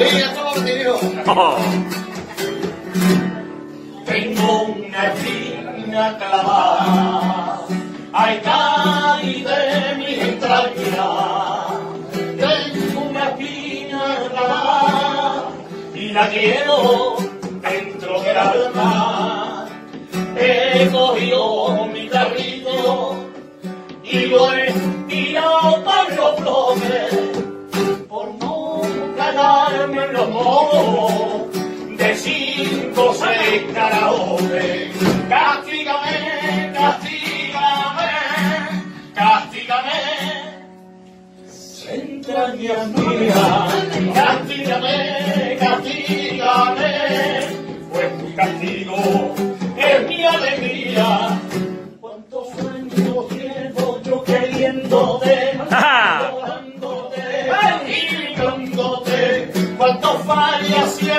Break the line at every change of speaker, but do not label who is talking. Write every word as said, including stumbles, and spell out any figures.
Oh.
Tengo una espina clavada, ay, caí de mi entraña. Tengo una espina clavada y la quiero dentro del alma. He cogido mi carrito y lo he tirado por los bloques por no ganarme los modos de cinco o seis karaoke. Castígame, castígame, castígame, entrañas mías. Castígame, castígame, pues mi castigo es mi alegría. Cuántos años llevo yo queriéndote, llorándote y mirándote, cuántos fallas